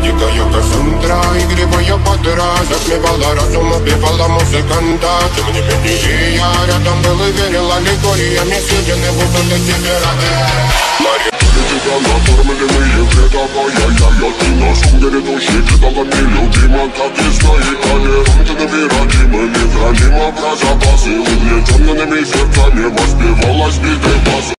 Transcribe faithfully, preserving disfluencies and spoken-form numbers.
Дикая Кассандра, игривая подра, затмевала разум, убивала музыканта. Тем не менее я рядом был и верил аллегориями, съедены будут эти пираты. Тебя накормленные предавая я, ты на самом деле души кидала нелюбима, как и свои толерантными родимыми. Храним образа базы, угнетенными сердцами воспевалась битой базы.